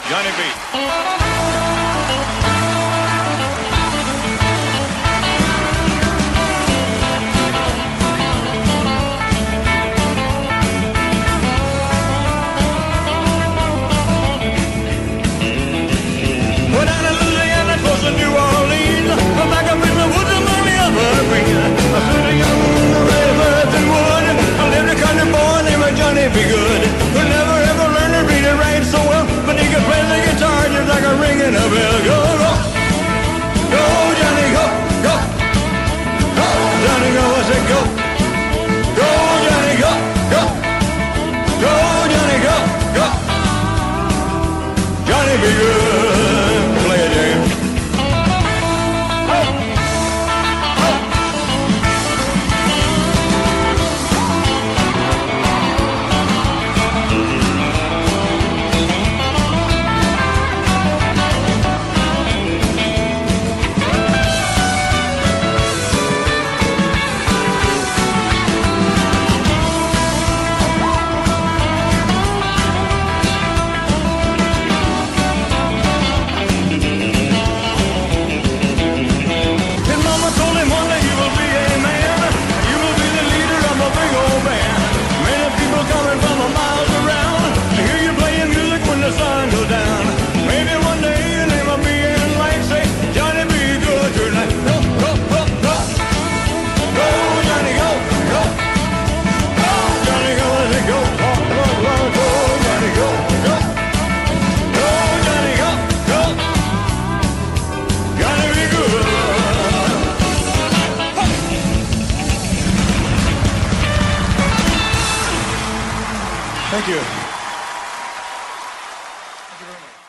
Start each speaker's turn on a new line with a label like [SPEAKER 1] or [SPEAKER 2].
[SPEAKER 1] Johnny B. New Orleans, I'm back up in the woods among the evergreen. I stood a young moon, the red birds and wood. I lived a country boy named Johnny B. Good, who never ever learned to read and write so well, but he could play the guitar just like a ringing a bell. Go, go, go, Johnny, go, go, go, Johnny, go. I said go, go, Johnny, go, go, go, Johnny, go, go. Johnny B. Good, play a James. Thank you. Thank you very much.